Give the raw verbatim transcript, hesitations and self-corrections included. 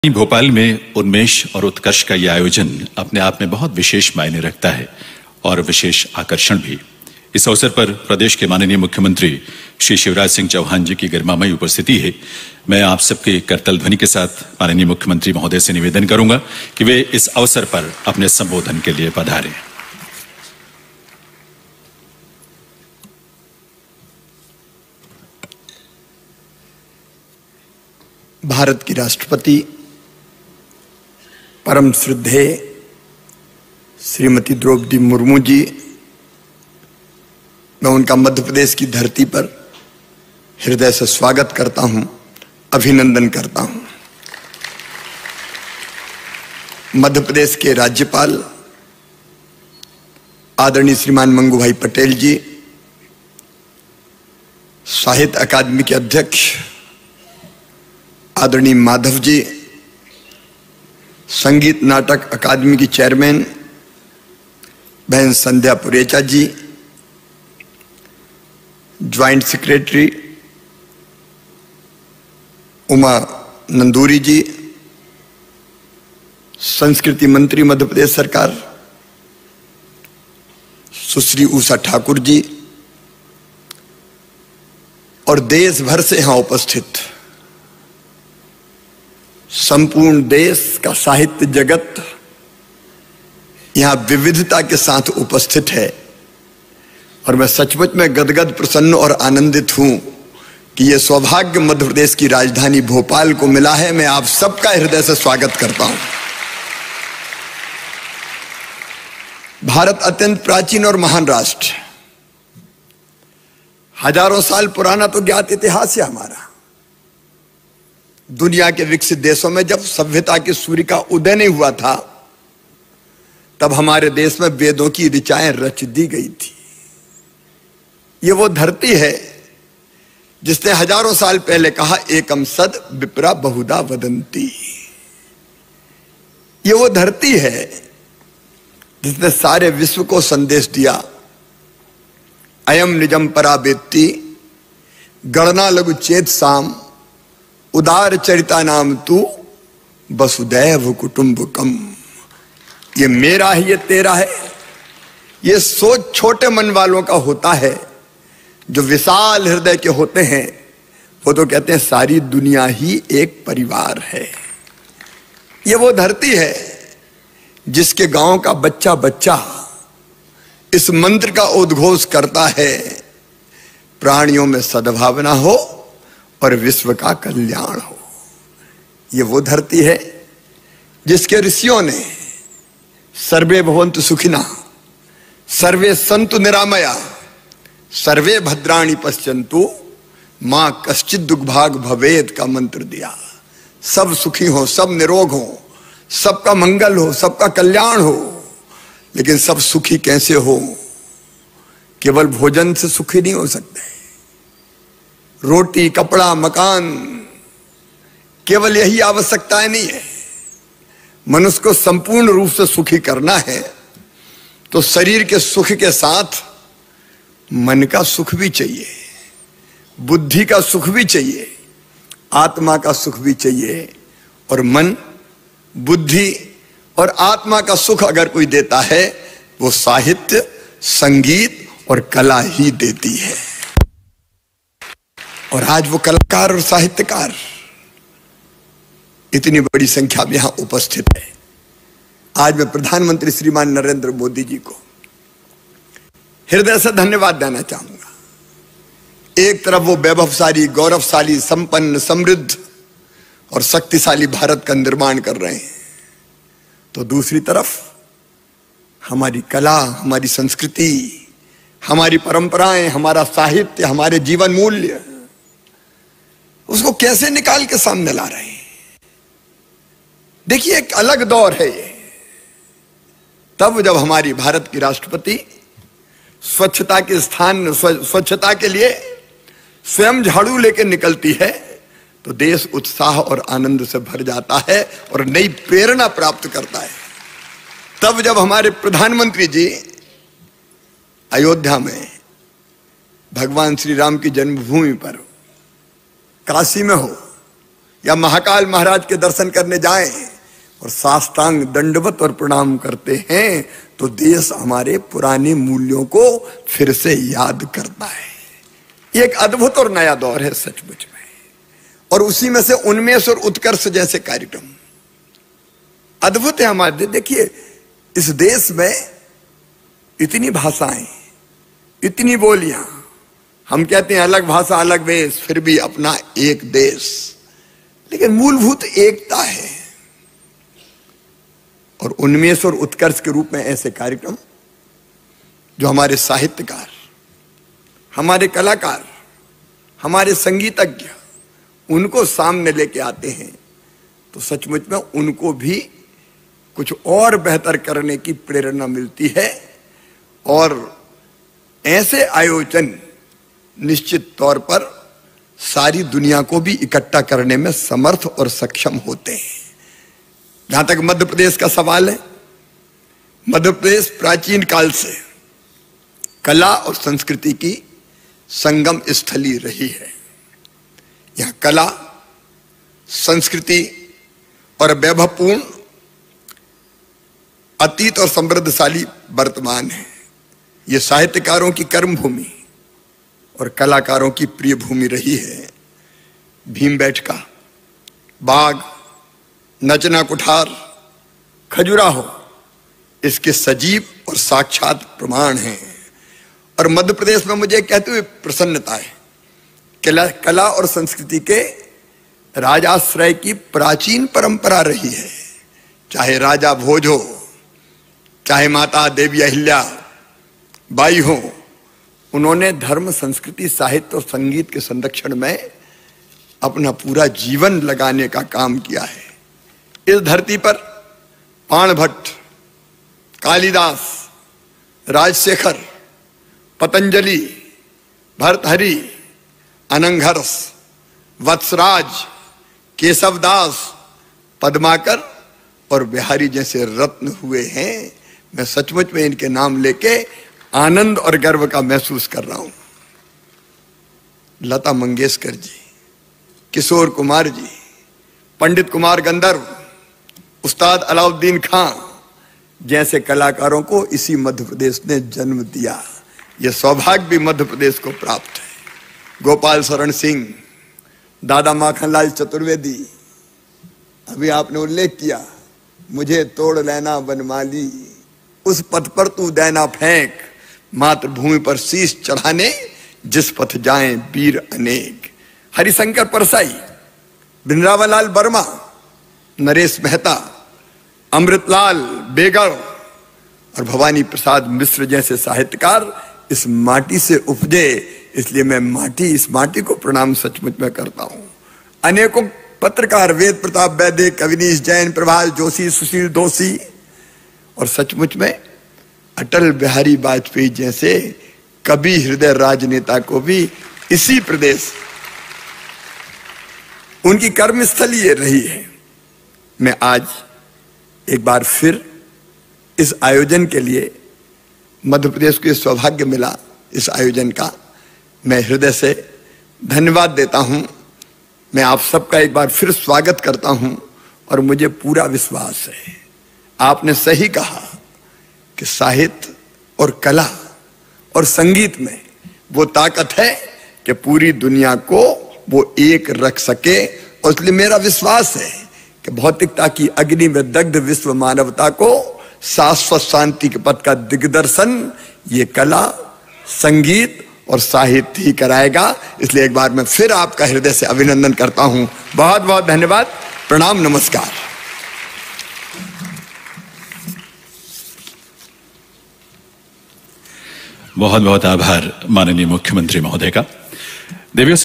भोपाल में उन्मेष और उत्कर्ष का यह आयोजन अपने आप में बहुत विशेष मायने रखता है और विशेष आकर्षण भी। इस अवसर पर प्रदेश के माननीय मुख्यमंत्री श्री शिवराज सिंह चौहान जी की गरिमामयी उपस्थिति है। मैं आप सबके करतल ध्वनि के साथ माननीय मुख्यमंत्री महोदय से निवेदन करूंगा कि वे इस अवसर पर अपने संबोधन के लिए पधारें। भारत की राष्ट्रपति परम श्रद्धेय श्रीमती द्रौपदी मुर्मू जी, मैं उनका मध्य प्रदेश की धरती पर हृदय से स्वागत करता हूं, अभिनंदन करता हूं। मध्य प्रदेश के राज्यपाल आदरणीय श्रीमान मंगू भाई पटेल जी, साहित्य अकादमी के अध्यक्ष आदरणीय माधव जी, संगीत नाटक अकादमी की चेयरमैन बहन संध्या पुरेचा जी, ज्वाइंट सेक्रेटरी उमा नंदूरी जी, संस्कृति मंत्री मध्य प्रदेश सरकार सुश्री उषा ठाकुर जी और देश भर से यहां उपस्थित संपूर्ण देश का साहित्य जगत यहां विविधता के साथ उपस्थित है और मैं सचमुच में गदगद प्रसन्न और आनंदित हूं कि यह सौभाग्य मध्य प्रदेश की राजधानी भोपाल को मिला है। मैं आप सबका हृदय से स्वागत करता हूं। भारत अत्यंत प्राचीन और महान राष्ट्र, हजारों साल पुराना तो ज्ञात इतिहास है हमारा। दुनिया के विकसित देशों में जब सभ्यता की सूर्य का उदय नहीं हुआ था, तब हमारे देश में वेदों की ऋचाएं रच दी गई थी। ये वो धरती है जिसने हजारों साल पहले कहा, एकम सद विप्रा बहुधा वदंती। ये वो धरती है जिसने सारे विश्व को संदेश दिया, अयम निजम परा वेत्ति गणना लघु चेत साम उदार चरिता नाम तू वसुदैव कुटुंबकम। ये मेरा है, ये तेरा है। ये सोच छोटे मन वालों का होता है। जो विशाल हृदय के होते हैं वो तो कहते हैं सारी दुनिया ही एक परिवार है। ये वो धरती है जिसके गांव का बच्चा बच्चा इस मंत्र का उद्घोष करता है, प्राणियों में सद्भावना हो और विश्व का कल्याण हो। ये वो धरती है जिसके ऋषियों ने सर्वे भवन्तु सुखिनः, सर्वे सन्तु निरामया, सर्वे भद्राणि पश्यन्तु मां कश्चित् दुर्भाग भवेत् का मंत्र दिया। सब सुखी हो, सब निरोग हो, सबका मंगल हो, सबका कल्याण हो। लेकिन सब सुखी कैसे हो? केवल भोजन से सुखी नहीं हो सकते। रोटी, कपड़ा, मकान केवल यही आवश्यकताएं नहीं है। मनुष्य को संपूर्ण रूप से सुखी करना है तो शरीर के सुख के साथ मन का सुख भी चाहिए, बुद्धि का सुख भी चाहिए, आत्मा का सुख भी चाहिए। और मन, बुद्धि और आत्मा का सुख अगर कोई देता है वो साहित्य, संगीत और कला ही देती है। और आज वो कलाकार और साहित्यकार इतनी बड़ी संख्या में यहां उपस्थित है। आज मैं प्रधानमंत्री श्रीमान नरेंद्र मोदी जी को हृदय से धन्यवाद देना चाहूंगा। एक तरफ वो वैभवशाली, गौरवशाली, संपन्न, समृद्ध और शक्तिशाली भारत का निर्माण कर रहे हैं, तो दूसरी तरफ हमारी कला, हमारी संस्कृति, हमारी परंपराएं, हमारा साहित्य, हमारे जीवन मूल्य, उसको कैसे निकाल के सामने ला रहे हैं। देखिए, एक अलग दौर है ये। तब जब हमारी भारत की राष्ट्रपति स्वच्छता के स्थान, स्वच्छता के लिए स्वयं झाड़ू लेकर निकलती है तो देश उत्साह और आनंद से भर जाता है और नई प्रेरणा प्राप्त करता है। तब जब हमारे प्रधानमंत्री जी अयोध्या में भगवान श्री राम की जन्मभूमि पर काशी में हो, या महाकाल महाराज के दर्शन करने जाएं और साष्टांग दंडवत और प्रणाम करते हैं तो देश हमारे पुराने मूल्यों को फिर से याद करता है। ये एक अद्भुत और नया दौर है सचमुच में, और उसी में से उन्मेष और उत्कर्ष जैसे कार्यक्रम अद्भुत है हमारे। देखिए, इस देश में इतनी भाषाएं, इतनी बोलियां, हम कहते हैं अलग भाषा अलग वेश, फिर भी अपना एक देश, लेकिन मूलभूत एकता है। और उन्मेष और उत्कर्ष के रूप में ऐसे कार्यक्रम जो हमारे साहित्यकार, हमारे कलाकार, हमारे संगीतज्ञ उनको सामने लेके आते हैं तो सचमुच में उनको भी कुछ और बेहतर करने की प्रेरणा मिलती है। और ऐसे आयोजन निश्चित तौर पर सारी दुनिया को भी इकट्ठा करने में समर्थ और सक्षम होते हैं। जहां तक मध्य प्रदेश का सवाल है, मध्य प्रदेश प्राचीन काल से कला और संस्कृति की संगम स्थली रही है। यह कला, संस्कृति और वैभवपूर्ण अतीत और समृद्धशाली वर्तमान है। यह साहित्यकारों की कर्म भूमि और कलाकारों की प्रिय भूमि रही है। भीमबेटका, बाग, नचना कुठार, खजुराहो इसके सजीव और साक्षात प्रमाण हैं। और मध्य प्रदेश में मुझे कहते हुए प्रसन्नता है, कला कला और संस्कृति के राजाश्रय की प्राचीन परंपरा रही है। चाहे राजा भोज हो, चाहे माता देवी अहिल्या बाई हो, उन्होंने धर्म, संस्कृति, साहित्य और संगीत के संरक्षण में अपना पूरा जीवन लगाने का काम किया है। इस धरती पर बाणभट्ट, कालिदास, राजशेखर, पतंजलि, भर्तहरि, अनंगहर्ष, वत्सराज, केशवदास, पद्माकर और बिहारी जैसे रत्न हुए हैं। मैं सचमुच में इनके नाम लेके आनंद और गर्व का महसूस कर रहा हूं। लता मंगेशकर जी, किशोर कुमार जी, पंडित कुमार गंधर्व, उस्ताद अलाउद्दीन खां जैसे कलाकारों को इसी मध्य प्रदेश ने जन्म दिया। यह सौभाग्य भी मध्य प्रदेश को प्राप्त है। गोपाल शरण सिंह, दादा माखनलाल चतुर्वेदी, अभी आपने उल्लेख किया, मुझे तोड़ लेना वनमाली, उस पथ पर तू देना फेंक, मातृभूमि पर शीश चढ़ाने जिस पथ जाएं वीर अनेक। हरिशंकर परसाई, भिंद्रावन लाल वर्मा, नरेश मेहता, अमृतलाल बेगड़ और भवानी प्रसाद मिश्र जैसे साहित्यकार इस माटी से उपजे, इसलिए मैं माटी इस माटी को प्रणाम सचमुच में करता हूं। अनेकों पत्रकार, वेद प्रताप वैद्य, कविनीश जैन, प्रभाष जोशी, सुशील दोषी और सचमुच में अटल बिहारी वाजपेयी जैसे कवि हृदय राजनेता को भी इसी प्रदेश उनकी कर्मस्थली ये रही है। मैं आज एक बार फिर इस आयोजन के लिए, मध्य प्रदेश को सौभाग्य मिला इस आयोजन का, मैं हृदय से धन्यवाद देता हूं। मैं आप सबका एक बार फिर स्वागत करता हूं और मुझे पूरा विश्वास है, आपने सही कहा कि साहित्य और कला और संगीत में वो ताकत है कि पूरी दुनिया को वो एक रख सके। और इसलिए मेरा विश्वास है कि भौतिकता की अग्नि में दग्ध विश्व मानवता को शाश्वत शांति के पथ का दिग्दर्शन ये कला, संगीत और साहित्य ही कराएगा। इसलिए एक बार मैं फिर आपका हृदय से अभिनंदन करता हूं। बहुत बहुत धन्यवाद, प्रणाम, नमस्कार। बहुत बहुत आभार माननीय मुख्यमंत्री महोदय का। देवियों